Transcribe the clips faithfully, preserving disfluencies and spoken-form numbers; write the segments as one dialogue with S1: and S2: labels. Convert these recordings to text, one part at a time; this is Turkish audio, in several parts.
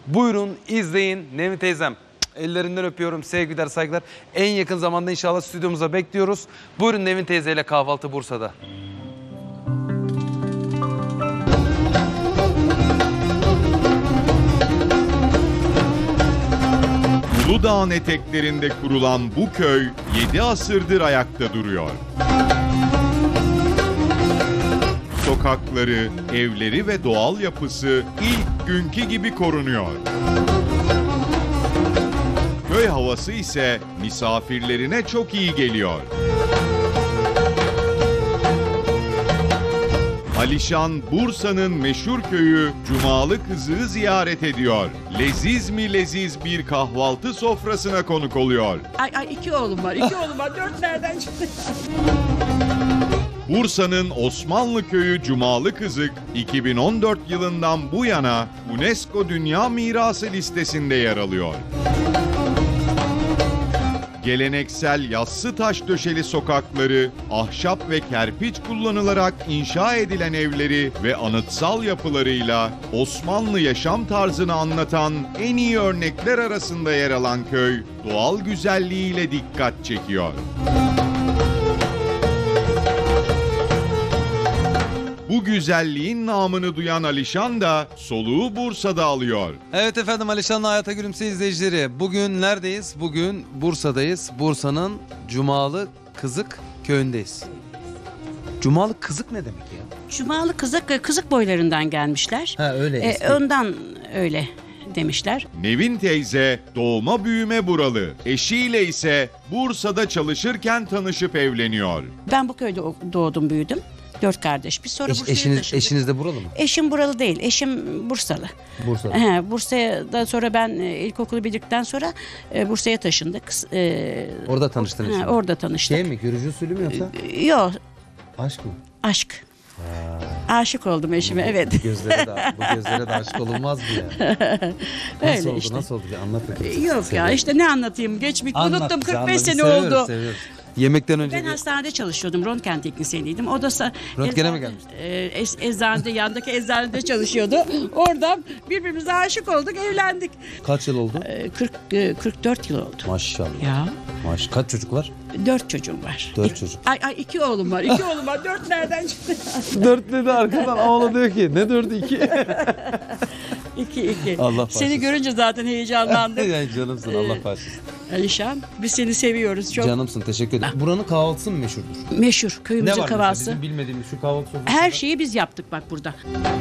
S1: Buyurun izleyin. Nevin teyzem, ellerinden öpüyorum. Sevgiler, saygılar. En yakın zamanda inşallah stüdyomuza bekliyoruz. Buyurun Nevin teyzeyle kahvaltı Bursa'da.
S2: Uludağ'ın eteklerinde kurulan bu köy yedi asırdır ayakta duruyor. Sokakları, evleri ve doğal yapısı ilk günkü gibi korunuyor. Köy havası ise misafirlerine çok iyi geliyor. Alişan, Bursa'nın meşhur köyü Cumalı Kızık'ı ziyaret ediyor. Leziz mi leziz bir kahvaltı sofrasına konuk oluyor.
S3: Ay ay iki oğlum var, iki oğlum var. Dört nereden çıktı?
S2: Bursa'nın Osmanlı köyü Cumalı Kızık, iki bin on dört yılından bu yana UNESCO Dünya Mirası listesinde yer alıyor. Geleneksel yassı taş döşeli sokakları, ahşap ve kerpiç kullanılarak inşa edilen evleri ve anıtsal yapılarıyla Osmanlı yaşam tarzını anlatan en iyi örnekler arasında yer alan köy, doğal güzelliğiyle dikkat çekiyor. Bu güzelliğin namını duyan Alişan da soluğu Bursa'da alıyor.
S1: Evet efendim, Alişan'la Hayata Gülümse izleyicileri. Bugün neredeyiz? Bugün Bursa'dayız. Bursa'nın Cumalı Kızık köyündeyiz. Cumalı Kızık ne demek ya?
S3: Cumalı Kızık, Kızık boylarından gelmişler.
S1: Ha öyle.
S3: Ee, ondan öyle demişler.
S2: Nevin teyze doğma büyüme buralı. Eşiyle ise Bursa'da çalışırken tanışıp evleniyor.
S3: Ben bu köyde doğdum, büyüdüm. Dört kardeş. Biz sonra
S1: Eş,
S3: Bursa'ya
S1: eşiniz,
S3: taşındık.
S1: eşiniz de buralı mı?
S3: Eşim buralı değil. Eşim Bursalı.
S1: Bursa'da.
S3: He, Bursa'da sonra ben e, ilkokulu bitirdikten sonra e, Bursa'ya taşındık. E,
S1: Orada tanıştınız.
S3: he, orada tanıştık.
S1: Şey mi? Görücü usulü mü yoksa?
S3: E, Yok.
S1: Aşk mı?
S3: Aşk. Aşık oldum eşime, evet.
S1: Bu gözlere de, bu gözlere de aşık olunmaz mı ya? Nasıl
S3: Öyle
S1: oldu?
S3: işte.
S1: Nasıl oldu? Bir anlat bakayım.
S3: Yok ya,
S1: Seviyorum.
S3: işte ne anlatayım? Geçmiş
S1: Anlat
S3: unuttum,
S1: bize,
S3: kırk beş
S1: anlat.
S3: sene
S1: Seviyoruz,
S3: oldu.
S1: seviyoruz. Yemekten önce
S3: Ben
S1: bir...
S3: hastanede çalışıyordum. Röntgen teknisyeniydim. O da sa-
S1: Röntgene
S3: eczane-
S1: mi gelmiştin?
S3: E, ez- eczanede, yandaki eczanede çalışıyordu. Oradan birbirimize aşık olduk, evlendik.
S1: Kaç yıl oldu?
S3: E, kırk, e, kırk dört yıl oldu.
S1: Maşallah.
S3: Ya,
S1: Maş. Kaç çocuk var?
S3: dört çocuğum var.
S1: Dört
S3: İki-
S1: çocuk.
S3: Ay ay iki oğlum var, iki oğlum var. Dört nereden çıktı?
S1: Dört dedi arkadan, oğlu diyor ki ne dördü iki.
S3: İki iki.
S1: Allah bağışlasın.
S3: Seni görünce zaten heyecanlandım.
S1: Yani canımsın, Allah bağışlasın.
S3: Alişan, biz seni seviyoruz çok.
S1: Canımsın, teşekkür ederim. Buranın kahvaltısı mı meşhurdur?
S3: Meşhur
S1: Ne
S3: köyümüzün
S1: var mesela
S3: kahvaltısı.
S1: bizim bilmediğimiz şu kahvaltı sofrasında?
S3: Her şeyi biz yaptık bak burada.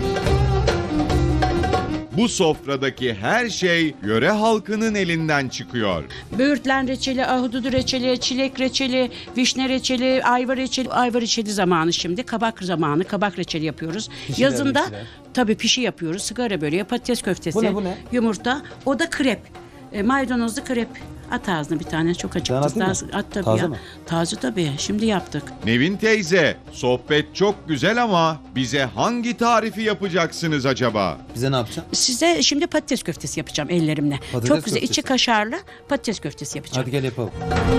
S2: Bu sofradaki her şey yöre halkının elinden çıkıyor.
S3: Böğürtlen reçeli, ahududu reçeli, çilek reçeli, vişne reçeli, ayva reçeli. Ayva reçeli zamanı şimdi. Kabak zamanı. Kabak reçeli yapıyoruz.
S1: Pişiler,
S3: Yazında
S1: pişiler.
S3: tabii pişi yapıyoruz. Sigara böreği, patates köftesi,
S1: Bu ne, bu ne?
S3: yumurta. O da krep. E, maydanozlu krep. At ağzına bir tane, çok
S1: Ben
S3: acıktı.
S1: atayım mı?
S3: At tabii
S1: Taze
S3: ya.
S1: mi?
S3: Taze tabii. Şimdi yaptık.
S2: Nevin teyze, sohbet çok güzel ama bize hangi tarifi yapacaksınız acaba?
S1: Bize ne yapacaksın?
S3: Size şimdi patates köftesi yapacağım ellerimle.
S1: Patates
S3: çok güzel.
S1: köftesi.
S3: İçi kaşarlı patates köftesi yapacağım.
S1: Hadi gel yapalım.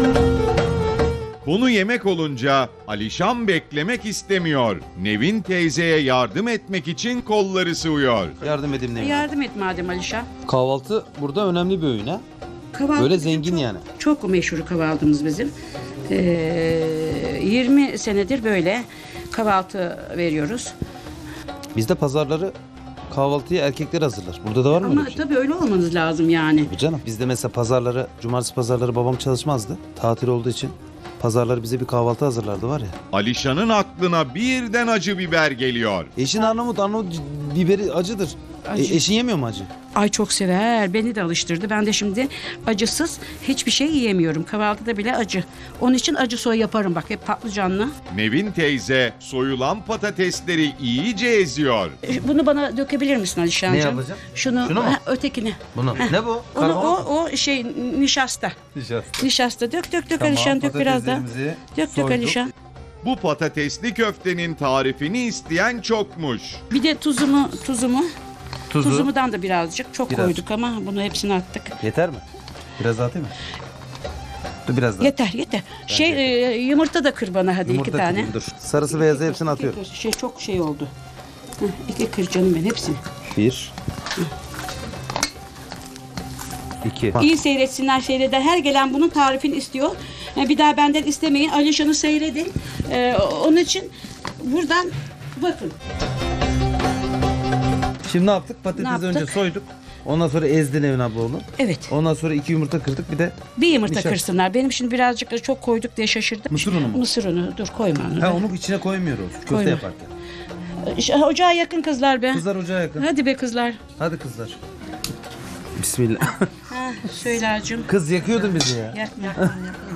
S2: Konu yemek olunca Alişan beklemek istemiyor. Nevin teyzeye yardım etmek için kolları sıvıyor.
S1: Yardım edeyim Nevin.
S3: Yardım et madem Alişan.
S1: Kahvaltı burada önemli bir öğün ha.
S3: Kahvaltı
S1: Böyle
S3: bizim
S1: zengin
S3: çok,
S1: yani.
S3: Çok meşhur kahvaltımız bizim. Ee, yirmi senedir böyle kahvaltı veriyoruz.
S1: Bizde pazarları kahvaltıyı erkekler hazırlar. Burada da var mı
S3: Ama
S1: öyle bir şey?
S3: tabii öyle olmanız lazım yani.
S1: Tabii canım. Bizde mesela pazarları, cumartesi pazarları babam çalışmazdı. Tatil olduğu için pazarları bize bir kahvaltı hazırlardı var ya.
S2: Alişan'ın aklına birden acı biber geliyor.
S1: Eşin Arnavut, Arnavut biberi acıdır.
S3: Acı.
S1: E, eşin yemiyor mu acı?
S3: Ay çok sever. Beni de alıştırdı. Ben de şimdi acısız hiçbir şey yiyemiyorum. Kahvaltıda bile acı. Onun için acı soy yaparım bak. Hep patlıcanlı.
S2: Nevin teyze soyulan patatesleri iyice eziyor.
S3: Ee, Bunu bana dökebilir misin Alişancığım?
S1: Ne yapacağım?
S3: Şunu,
S1: Şunu mu?
S3: ha, ötekini.
S1: Bunu. Ne bu?
S3: Onu, o, o şey nişasta.
S1: Nişasta.
S3: Nişasta. Dök dök dök Alişan, dök biraz da. Dök dök Alişan.
S2: Bu patatesli köftenin tarifini isteyen çokmuş.
S3: Bir de tuzumu, tuzumu.
S1: Tuzu.
S3: Tuzumudan da birazcık. Çok
S1: Biraz.
S3: koyduk ama bunu hepsini attık.
S1: Yeter mi? Biraz daha atayım mı? Dur biraz daha.
S3: Yeter yeter. Şey e, yumurta da kır bana hadi
S1: Yumurta
S3: iki tane.
S1: kırayım, dur. Sarısı beyazı hepsini
S3: İki
S1: atıyorum.
S3: kır. Şey çok şey oldu. Heh, iki kır canım ben hepsini.
S1: Bir. İki.
S3: İyi seyretsinler, seyreder. Her gelen bunun tarifini istiyor. Yani bir daha benden istemeyin. Alişan'ı seyredin. Ee, onun için buradan bakın.
S1: Şimdi ne yaptık? Patatesi
S3: Ne yaptık?
S1: önce soyduk. Ondan sonra ezdin Nevin abla onu.
S3: Evet.
S1: Ondan sonra iki yumurta kırdık bir de.
S3: Bir yumurta
S1: Nişasta.
S3: kırsınlar. Benim şimdi birazcık da çok koyduk diye şaşırdım.
S1: Mısır unu mu?
S3: Mısır unu. Dur koyma onu.
S1: Ha onu içine koymuyoruz. Köfte
S3: Koyma.
S1: yaparken.
S3: İşte Ocağa yakın kızlar be.
S1: Kızlar ocağa yakın.
S3: Hadi be kızlar.
S1: Hadi kızlar. Bismillah.
S3: Ha, söyle acım.
S1: Kız yakıyordun bizi ya.
S3: Yakma.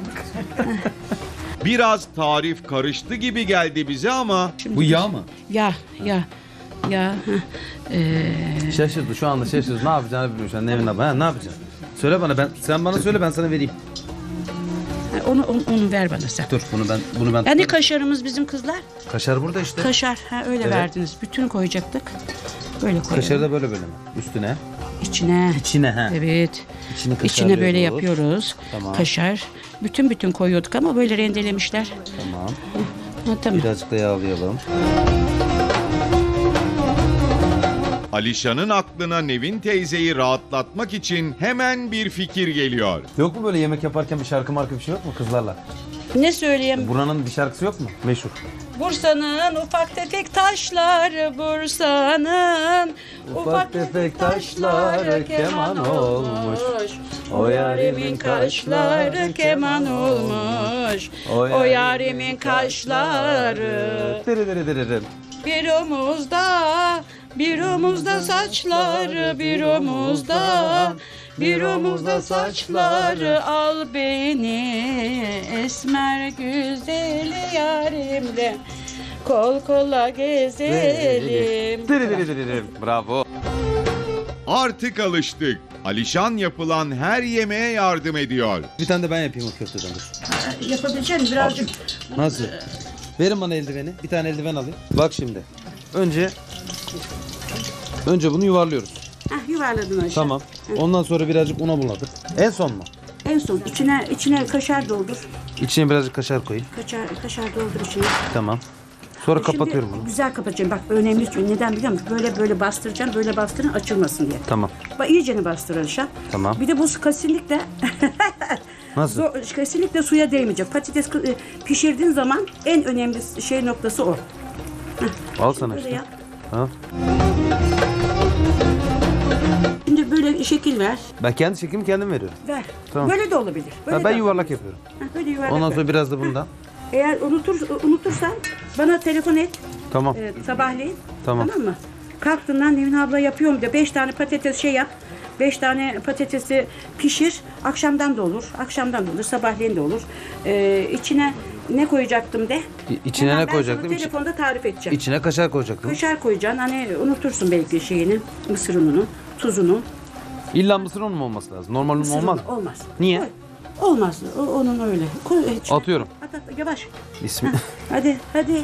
S2: Biraz tarif karıştı gibi geldi bize ama
S1: Bu yağ mı?
S3: Ya, ya, ya. heh. Ee,
S1: Şaşırdı şu anda şaşırdı. Ne yapacağını bilmiyorum şu an Nevin abla. Ha, ne yapacaksın? Söyle bana ben sen bana söyle ben sana vereyim.
S3: onu, onu, onu ver bana sen.
S1: Dur bunu ben bunu ben
S3: Yani
S1: tutarım.
S3: kaşarımız bizim kızlar.
S1: Kaşar burada işte.
S3: Kaşar. Ha, öyle
S1: Evet.
S3: verdiniz. Bütün koyacaktık. Böyle koyalım.
S1: Kaşarı da böyle böyle mi? Üstüne.
S3: İçine.
S1: İçine ha.
S3: Evet.
S1: İçini
S3: İçine böyle
S1: kaşarlıyoruz.
S3: yapıyoruz.
S1: Tamam.
S3: Kaşar. Bütün bütün koyuyorduk ama böyle rendelemişler.
S1: Tamam.
S3: Ha, tamam.
S1: Birazcık da yağlayalım.
S2: Alişan'ın aklına Nevin teyzeyi rahatlatmak için hemen bir fikir geliyor.
S1: Yok mu böyle yemek yaparken bir şarkı marka bir şey yok mu kızlarla?
S3: Ne söyleyeyim?
S1: Buranın bir şarkısı yok mu? Meşhur.
S3: Bursa'nın ufak tefek taşları, Bursa'nın ufak tefek taşları keman olmuş. O yarimin kaşları keman olmuş. O yarimin kaşları
S1: Dere dere dere dere.
S3: bir omuzda, bir omuzda saçları, bir omuzda, bir omuzda saçları. Al beni esmer güzeli yarimle, kol kola gezelim.
S1: Dere dere dere dere. Bravo.
S2: Artık alıştık. Alişan yapılan her yemeğe yardım ediyor.
S1: Bir tane de ben yapayım o köfteden dur.
S3: Yapabileceğim birazcık.
S1: Nasıl? Verin bana eldiveni. Bir tane eldiven alayım. Bak şimdi. Önce Önce bunu yuvarlıyoruz.
S3: Heh, yuvarladın aşağı.
S1: Tamam. Ondan sonra birazcık una buladık. En son mu?
S3: En son içine içine kaşar doldur.
S1: İçine birazcık kaşar koyayım.
S3: Kaşar kaşar doldur içine.
S1: Tamam. Sonra
S3: Şimdi
S1: kapatıyorum bunu.
S3: güzel kapatacağım. Bak önemli. Neden biliyor musun? Böyle böyle bastıracağım. Böyle bastırın açılmasın diye.
S1: Tamam.
S3: Bak iyicene bastır aşağı.
S1: Tamam.
S3: Bir de bu kesinlikle
S1: Nasıl?
S3: zor- kesinlikle suya değmeyecek. Patates kı- e, pişirdiğin zaman en önemli şey noktası o.
S1: Al sana
S3: Böyle
S1: işte.
S3: yap.
S1: Ha?
S3: Şimdi böyle şekil ver.
S1: Ben kendi şeklimi kendim veriyorum.
S3: Ver.
S1: Tamam.
S3: Böyle de olabilir. Böyle
S1: Ha, ben
S3: de-
S1: yuvarlak yapıyorum.
S3: Ha, böyle yuvarlak
S1: Ondan
S3: ver.
S1: sonra biraz da bundan.
S3: Eğer unutur, unutursan bana telefon et.
S1: Tamam.
S3: e, sabahleyin.
S1: Tamam.
S3: Tamam mı? Kalktığından Nevin abla yapıyorum de. Beş tane patates şey yap. Beş tane patatesi pişir. Akşamdan da olur. Akşamdan da olur. Sabahleyin de olur. Ee, içine ne koyacaktım de.
S1: İ- içine
S3: Hemen
S1: ne
S3: ben
S1: koyacaktım?
S3: sana
S1: İçi-
S3: telefonda tarif edeceğim.
S1: İçine kaşar koyacaktım.
S3: Kaşar koyacaksın. Hani unutursun belki şeyini. Mısır ununu, tuzunu.
S1: İlla mısır unu mu olması lazım? Normal un
S3: Mısır
S1: olmaz
S3: unu.
S1: mı?
S3: Olmaz.
S1: Niye?
S3: Koy. Olmaz. O, onun öyle. Koy içine.
S1: Atıyorum.
S3: At, at, yavaş.
S1: İsmi.
S3: Hadi hadi.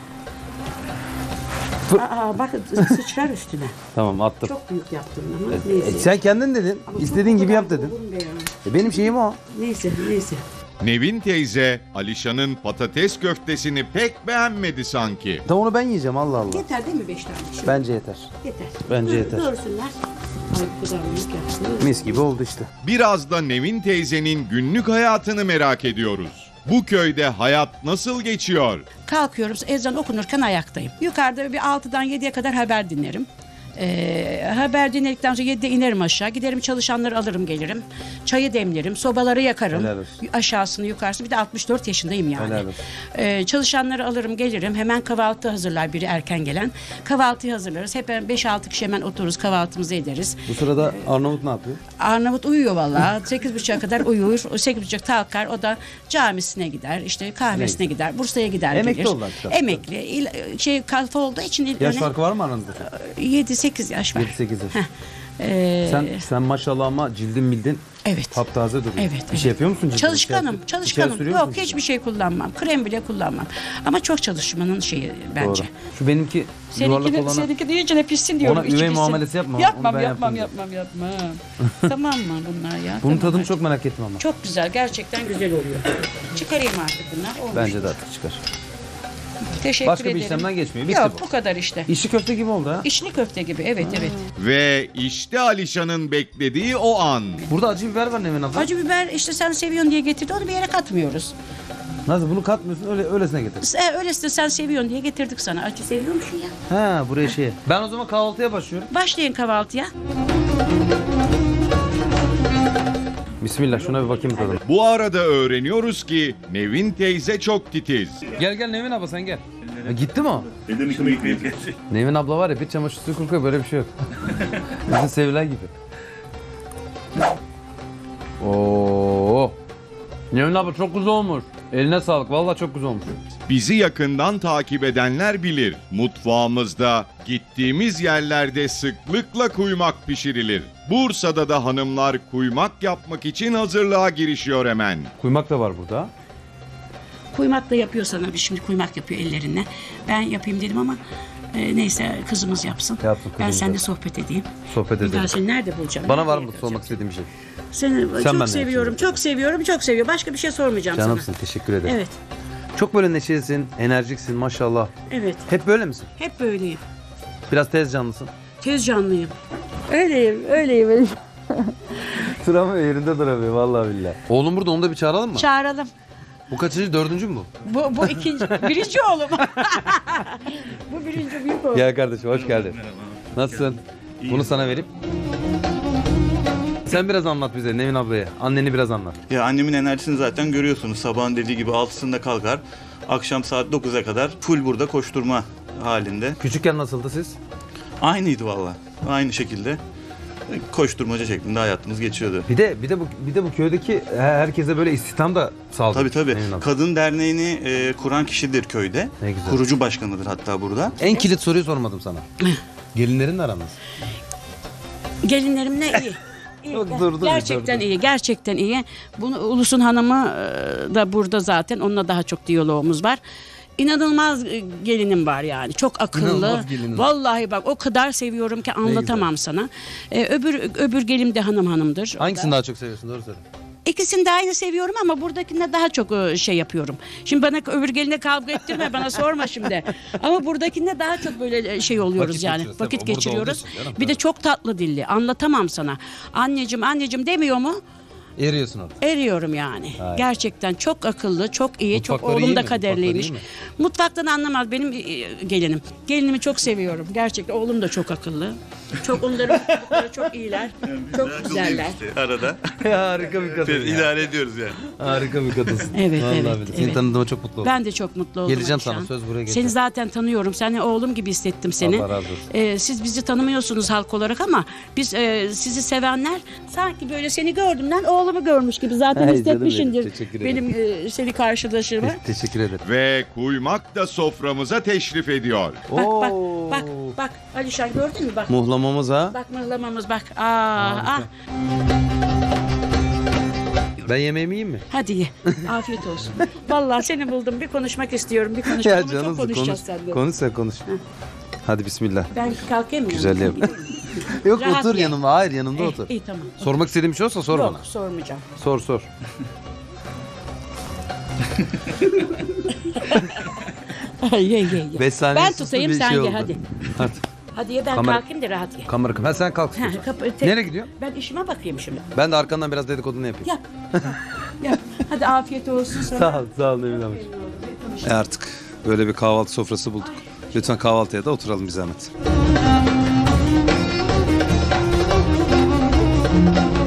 S3: Aa, bak sıçrar üstüne.
S1: Tamam attım.
S3: Çok büyük yaptın ama
S1: E,
S3: neyse.
S1: sen kendin dedin.
S3: Ama
S1: İstediğin
S3: çok
S1: gibi
S3: kolay
S1: yap dedin.
S3: olur mu be ya?
S1: E, benim şeyim o.
S3: Neyse neyse.
S2: Nevin teyze Alişan'ın patates köftesini pek beğenmedi sanki.
S1: Tam onu ben yiyeceğim Allah Allah.
S3: Yeter değil mi beş tane? Şimdi
S1: Bence yeter.
S3: yeter.
S1: Bence
S3: Dur-
S1: yeter.
S3: Görsünler. Ay bu kadar büyük yaptı.
S1: Mis gibi oldu işte.
S2: Biraz da Nevin teyzenin günlük hayatını merak ediyoruz. Bu köyde hayat nasıl geçiyor?
S3: Kalkıyoruz ezan okunurken ayaktayım. Yukarıda bir altıdan yediye kadar haber dinlerim. Ee, haber dinledikten sonra yedide inerim aşağı. Giderim çalışanları alırım gelirim. Çayı demlerim. Sobaları yakarım.
S1: Helal olsun.
S3: Aşağısını yukarısını. Bir de altmış dört yaşındayım yani.
S1: Helal olsun.
S3: Ee, çalışanları alırım gelirim. Hemen kahvaltı hazırlar biri erken gelen. Kahvaltıyı hazırlarız. Hep beş altı kişi hemen otururuz kahvaltımızı ederiz.
S1: Bu sırada Arnavut ne yapıyor?
S3: Arnavut uyuyor vallahi. Sekiz buçuğa kadar uyur. O sekiz buçuk kalkar. O da camisine gider. İşte kahvesine gider. Bursa'ya gider.
S1: Emekli
S3: gelir.
S1: oldu artık.
S3: Emekli. İl- Şey kalfa olduğu için il-
S1: Yaş
S3: öne-
S1: farkı var mı aranızda?
S3: yedi sekiz yaş var.
S1: yedi sekiz yaş.
S3: Ee,
S1: Sen sen maşallah ama cildin bildin
S3: evet.
S1: taptaze duruyor.
S3: Evet,
S1: Bir
S3: evet.
S1: şey yapıyor musun cildine?
S3: Çalışkanım,
S1: İçeri-
S3: çalışkanım.
S1: içeri sürüyor
S3: Yok
S1: musun
S3: hiçbir şey kullanmam. Krem bile kullanmam. Ama çok çalışmanın şeyi bence.
S1: Doğru. Şu benimki yuvarlak
S3: Seninki de,
S1: olana
S3: seninki de iyicene pişsin diyorum.
S1: Ona
S3: içi
S1: üvey
S3: pişsin.
S1: muamelesi yapma.
S3: Yapmam,
S1: Onu ben
S3: yapmam,
S1: yapayım.
S3: yapmam, yapmam. Tamam mı bunlar ya?
S1: bunun
S3: Tamam,
S1: tadını
S3: hadi.
S1: çok merak ettim ama.
S3: Çok güzel, gerçekten güzel oluyor. Çıkarayım artık bunlar. Olmuş.
S1: Bence de artık çıkar.
S3: Teşekkür
S1: Başka
S3: ederim.
S1: bir işlemden geçmiyor. Bitti
S3: Yok
S1: bu.
S3: bu kadar işte.
S1: İşi köfte gibi oldu ha.
S3: İçli köfte gibi evet evet.
S2: Ve işte Alişan'ın beklediği o an.
S1: Burada acı biber var Nevin abla.
S3: Acı biber işte sen seviyorsun diye getirdi onu bir yere katmıyoruz.
S1: Nasıl bunu katmıyorsun öyle öylesine getir.
S3: E, öylesine sen seviyorsun diye getirdik sana. Acı seviyor musun ya?
S1: Ha buraya şey. Ben o zaman kahvaltıya başlıyorum.
S3: Başlayın kahvaltıya.
S1: Bismillah şuna bir bakayım tadına.
S2: Bu arada öğreniyoruz ki Nevin teyze çok titiz.
S1: Gel gel Nevin abla sen gel. E, gitti mi o?
S4: Elden yıkama yıkayıp gelecek.
S1: Nevin abla var ya bir çamaşır suyu kurkuyor böyle bir şey yok. Bizim sevilen gibi. Oo. Nevin abla çok güzel olmuş. Eline sağlık vallahi çok güzel olmuş.
S2: Bizi yakından takip edenler bilir. Mutfağımızda gittiğimiz yerlerde sıklıkla kuymak pişirilir. Bursa'da da hanımlar kuymak yapmak için hazırlığa girişiyor hemen.
S1: Kuymak da var burada.
S3: Kuymak da yapıyor sana bir şimdi kuymak yapıyor ellerinle. Ben yapayım dedim ama e, neyse kızımız yapsın.
S1: Yapsın,
S3: ben
S1: kızımız
S3: seninle
S1: yapsın.
S3: sohbet edeyim.
S1: Sohbet
S3: Bir daha
S1: edelim.
S3: seni nerede bulacağım?
S1: Bana
S3: Nerede
S1: var mı
S3: yakalayacağım?
S1: sormak istediğin bir şey?
S3: Seni
S1: Sen
S3: çok
S1: benden
S3: seviyorum,
S1: yapsın.
S3: çok seviyorum, çok seviyorum. Başka bir şey sormayacağım
S1: Canımsın
S3: sana.
S1: teşekkür ederim.
S3: Evet,
S1: Çok böyle neşelisin, enerjiksin maşallah.
S3: evet.
S1: Hep böyle misin?
S3: Hep böyleyim.
S1: Biraz tez canlısın.
S3: Tez canlıyım. Öyleyim, öyleyim.
S1: Duramıyor yerinde duramıyor vallahi billahi. Oğlum burada onu da bir çağıralım mı?
S3: Çağıralım.
S1: Bu kaçıncı dördüncü mü bu?
S3: Bu, bu ikinci, birinci oğlum. Bu birinci büyük oğlum.
S1: Gel kardeşim hoş geldin. Nasılsın? Bunu sana verip. Sen biraz anlat bize Nevin ablaya. Anneni biraz anlat.
S4: Ya annemin enerjisini zaten görüyorsunuz. Sabahın dediği gibi altısında kalkar. Akşam saat dokuza kadar full burada koşturma halinde.
S1: Küçükken nasıldı siz?
S4: Aynıydı valla. Aynı şekilde koşturmaca şeklinde hayatımız geçiyordu.
S1: Bir de bir de bu bir de bu köydeki herkese böyle istihdam da sağladı.
S4: Tabii tabii.
S1: Nevin abla.
S4: Kadın derneğini e, kuran kişidir köyde.
S1: Ne güzel.
S4: Kurucu başkanıdır hatta burada.
S1: En kilit soruyu sormadım sana. Gelinlerin aranız.
S3: Gelinlerimle iyi. İyi.
S1: Dur, dur, dur,
S3: gerçekten
S1: dur, dur.
S3: iyi, gerçekten iyi. Bunu Ulus'un hanımı e, da burada zaten. Onunla daha çok diyalogumuz var. İnanılmaz e, gelinim var yani. Çok akıllı.
S1: İnanılmaz gelinin.
S3: Vallahi bak o kadar seviyorum ki anlatamam sana. E, öbür öbür gelim de hanım hanımdır. O da-
S1: Hangisini daha çok seviyorsun doğru söyle.
S3: İkisini de aynı seviyorum ama buradakinde daha çok e, şey yapıyorum. Şimdi bana öbür geline kavga ettirme, bana sorma şimdi. Ama buradakinde daha çok böyle şey oluyoruz
S1: Vakit
S3: yani.
S1: geçiriyoruz, tabii.
S3: Vakit
S1: O burada
S3: geçiriyoruz.
S1: olduğu için canım,
S3: Bir de
S1: tabii.
S3: çok tatlı dilli. Anlatamam sana. Anneciğim, anneciğim demiyor mu?
S1: Eriyorsun orada.
S3: Eriyorum yani.
S1: Hayır.
S3: Gerçekten çok akıllı, çok iyi, çok
S1: Mutfakları iyi
S3: oğlum
S1: mi?
S3: da
S1: Mutfakları
S3: kaderliymiş.
S1: iyi mi?
S3: Mutfaktan anlamaz benim e, gelinim. Gelinimi çok seviyorum. Gerçekten oğlum da çok akıllı. Çok onların mutfakları çok iyiler. Çok güzeller.
S4: İşte arada.
S1: Harika bir kadın ya.
S4: İdare ediyoruz yani.
S1: Harika bir kadınsın.
S3: Evet,
S1: Vallahi
S3: evet,
S1: billahi. Seni
S3: evet.
S1: tanıdığıma çok mutlu oldum.
S3: Ben de çok mutlu oldum.
S1: Geleceğim
S3: Alişan.
S1: sana, söz buraya geleceğim.
S3: Seni zaten tanıyorum. Seni oğlum gibi hissettim seni.
S1: Allah razı olsun.
S3: Ee, siz bizi tanımıyorsunuz halk olarak ama biz e, sizi sevenler sanki böyle seni gördüğümden oğlumu görmüş gibi zaten
S1: Ay,
S3: hissetmişindir.
S1: canım benim, teşekkür ederim.
S3: Benim e, seni karşılaşırım.
S1: Te- teşekkür ederim.
S2: Ve kuymak da soframıza teşrif ediyor.
S3: Bak bak
S1: Oo.
S3: bak bak Alişan gördün mü bak.
S1: Muhlamamız ha.
S3: Bak mıhlamamız bak. Aa, ah.
S1: Ben yemeğimi yiyeyim mi?
S3: Hadi ye. Afiyet olsun. Vallahi seni buldum. Bir konuşmak istiyorum. Bir konuşmak
S1: Ya
S3: ama çok
S1: canım
S3: konuşacağız
S1: konuş.
S3: seninle.
S1: Konuş sen konuş. Hadi bismillah.
S3: Ben kalkayım mı?
S1: Güzel yap. Yok
S3: Rahat
S1: otur
S3: ye.
S1: yanımda. Hayır yanımda
S3: İyi,
S1: otur.
S3: iyi tamam.
S1: Sormak istediğim bir şey olsa sor
S3: Yok
S1: bana.
S3: sormayacağım.
S1: Sor sor.
S3: ye ye ye.
S1: Beş saniye
S3: Ben
S1: sustum,
S3: tutayım
S1: bir
S3: sen
S1: şey
S3: ye
S1: oldu.
S3: hadi.
S1: Hadi.
S3: Hadi ye ben
S1: Kamera-
S3: kalkayım da rahat ye.
S1: Kamera kamera. Sen kalk
S3: Ha,
S1: istiyorsan.
S3: kapı- te-
S1: Nereye gidiyor?
S3: Ben işime bakayım şimdi.
S1: Ben de arkandan biraz dedikodunu yapayım.
S3: Yap. Yap. Hadi afiyet olsun sana.
S1: Sağ ol, sağ ol Nevin abi. E artık böyle bir kahvaltı sofrası bulduk. Lütfen kahvaltıya da oturalım bir zahmet.